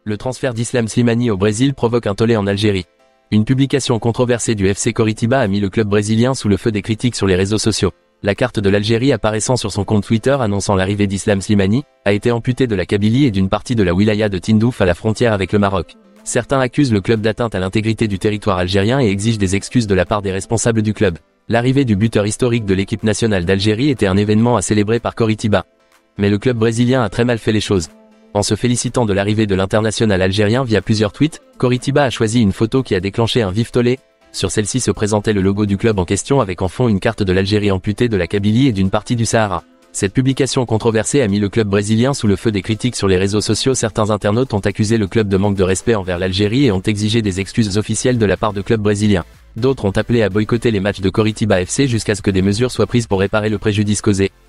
Le transfert d'Islam Slimani au Brésil provoque un tollé en Algérie. Une publication controversée du FC Coritiba a mis le club brésilien sous le feu des critiques sur les réseaux sociaux. La carte de l'Algérie apparaissant sur son compte Twitter annonçant l'arrivée d'Islam Slimani, a été amputée de la Kabylie et d'une partie de la wilaya de Tindouf à la frontière avec le Maroc. Certains accusent le club d'atteinte à l'intégrité du territoire algérien et exigent des excuses de la part des responsables du club. L'arrivée du buteur historique de l'équipe nationale d'Algérie était un événement à célébrer par Coritiba. Mais le club brésilien a très mal fait les choses. En se félicitant de l'arrivée de l'international algérien via plusieurs tweets, Coritiba a choisi une photo qui a déclenché un vif tollé. Sur celle-ci se présentait le logo du club en question avec en fond une carte de l'Algérie amputée de la Kabylie et d'une partie du Sahara. Cette publication controversée a mis le club brésilien sous le feu des critiques sur les réseaux sociaux. Certains internautes ont accusé le club de manque de respect envers l'Algérie et ont exigé des excuses officielles de la part de clubs brésiliens. D'autres ont appelé à boycotter les matchs de Coritiba FC jusqu'à ce que des mesures soient prises pour réparer le préjudice causé.